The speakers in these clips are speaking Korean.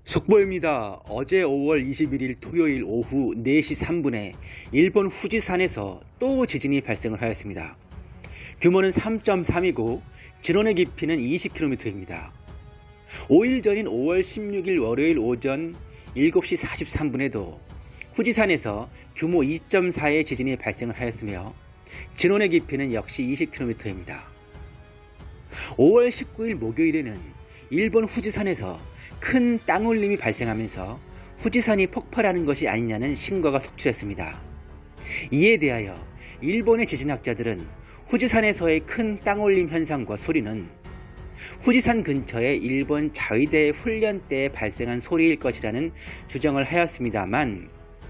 속보입니다. 어제 5월 21일 토요일 오후 4시 3분에 일본 후지산에서 또 지진이 발생을 하였습니다. 규모는 3.3이고 진원의 깊이는 20km입니다. 5일 전인 5월 16일 월요일 오전 7시 43분에도 후지산에서 규모 2.4의 지진이 발생을 하였으며 진원의 깊이는 역시 20km입니다. 5월 19일 목요일에는 일본 후지산에서 큰 땅울림이 발생하면서 후지산이 폭발하는 것이 아니냐는 신고가 속출했습니다. 이에 대하여 일본의 지진학자들은 후지산에서의 큰 땅울림 현상과 소리는 후지산 근처의 일본 자위대 훈련 때 발생한 소리일 것이라는 주장을 하였습니다만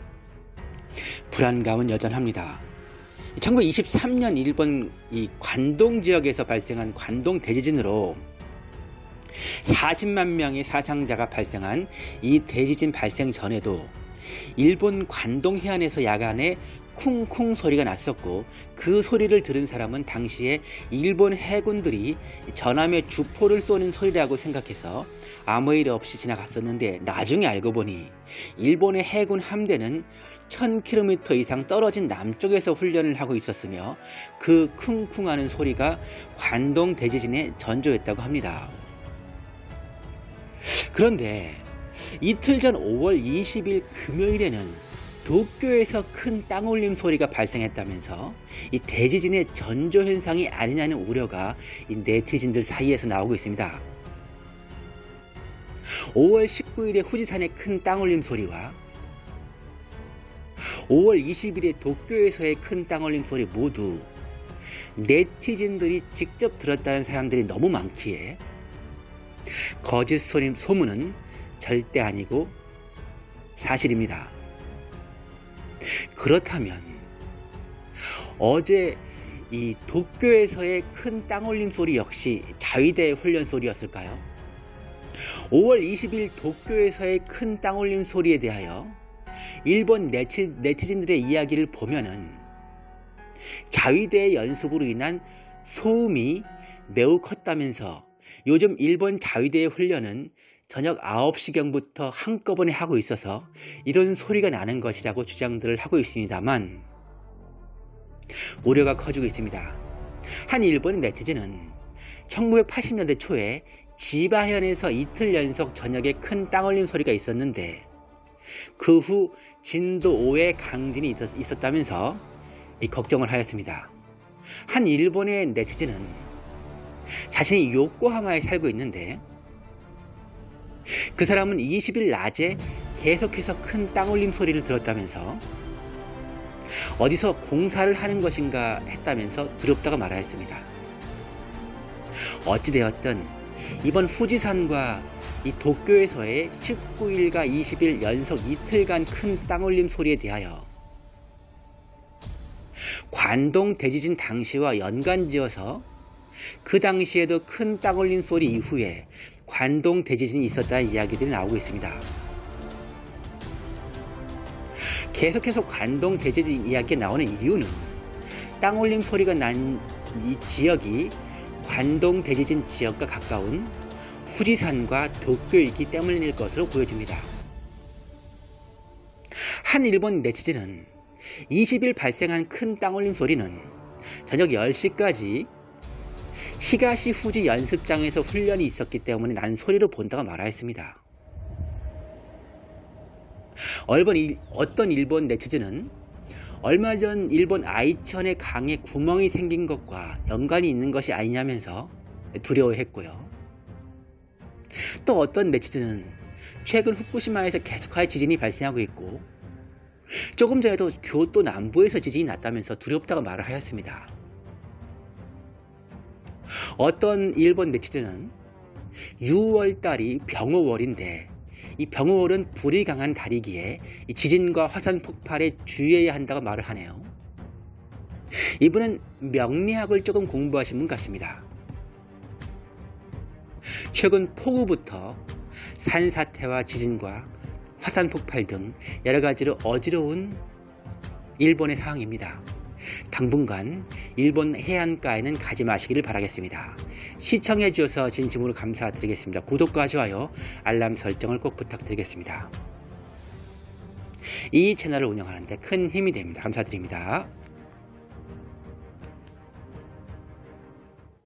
불안감은 여전합니다. 1923년 일본 관동 지역에서 발생한 관동 대지진으로 40만 명의 사상자가 발생한 이 대지진 발생 전에도 일본 관동 해안에서 야간에 쿵쿵 소리가 났었고, 그 소리를 들은 사람은 당시에 일본 해군들이 전함에 주포를 쏘는 소리라고 생각해서 아무 일 없이 지나갔었는데, 나중에 알고 보니 일본의 해군 함대는 1000km 이상 떨어진 남쪽에서 훈련을 하고 있었으며 그 쿵쿵하는 소리가 관동 대지진의 전조였다고 합니다. 그런데 이틀 전 5월 20일 금요일에는 도쿄에서 큰 땅울림 소리가 발생했다면서 이 대지진의 전조 현상이 아니냐는 우려가 이 네티즌들 사이에서 나오고 있습니다. 5월 19일에 후지산의 큰 땅울림 소리와 5월 20일에 도쿄에서의 큰 땅울림 소리 모두 네티즌들이 직접 들었다는 사람들이 너무 많기에 거짓 소문은 절대 아니고 사실입니다. 그렇다면 어제 이 도쿄에서의 큰 땅울림 소리 역시 자위대 훈련 소리였을까요? 5월 20일 도쿄에서의 큰 땅울림 소리에 대하여 일본 네티즌들의 이야기를 보면은 자위대의 연습으로 인한 소음이 매우 컸다면서 요즘 일본 자위대의 훈련은 저녁 9시경부터 한꺼번에 하고 있어서 이런 소리가 나는 것이라고 주장들을 하고 있습니다만 우려가 커지고 있습니다. 한 일본 네티즌은 1980년대 초에 지바현에서 이틀 연속 저녁에 큰 땅울림 소리가 있었는데 그 후 진도 5의 강진이 있었다면서 걱정을 하였습니다. 한 일본의 네티즌은 자신이 요코하마에 살고 있는데 그 사람은 20일 낮에 계속해서 큰 땅울림 소리를 들었다면서 어디서 공사를 하는 것인가 했다면서 두렵다고 말하였습니다. 어찌되었든 이번 후지산과 이 도쿄에서의 19일과 20일 연속 이틀간 큰 땅울림 소리에 대하여 관동 대지진 당시와 연관지어서 그 당시에도 큰 땅울림 소리 이후에 관동 대지진이 있었다는 이야기들이 나오고 있습니다. 계속해서 관동 대지진 이야기가 나오는 이유는 땅울림 소리가 난 이 지역이 관동 대지진 지역과 가까운 후지산과 도쿄이기 때문일 것으로 보여집니다. 한 일본 네티즌은 20일 발생한 큰 땅울림 소리는 저녁 10시까지 히가시 후지 연습장에서 훈련이 있었기 때문에 난 소리로 본다고 말하였습니다. 어떤 일본 네티즌은 얼마 전 일본 아이천의 강에 구멍이 생긴 것과 연관이 있는 것이 아니냐면서 두려워했고요. 또 어떤 네티즌은 최근 후쿠시마에서 계속하여 지진이 발생하고 있고 조금 전에도 교토 남부에서 지진이 났다면서 두렵다고 말을 하였습니다. 어떤 일본 네티즌은 6월달이 병어월인데 이 병어월은 불이 강한 달이기에 이 지진과 화산 폭발에 주의해야 한다고 말을 하네요. 이분은 명리학을 조금 공부하신 분 같습니다. 최근 폭우부터 산사태와 지진과 화산 폭발 등 여러가지로 어지러운 일본의 상황입니다. 당분간 일본 해안가에는 가지 마시기를 바라겠습니다. 시청해 주셔서 진심으로 감사드리겠습니다. 구독과 좋아요, 알람 설정을 꼭 부탁드리겠습니다. 이 채널을 운영하는 데 큰 힘이 됩니다. 감사드립니다.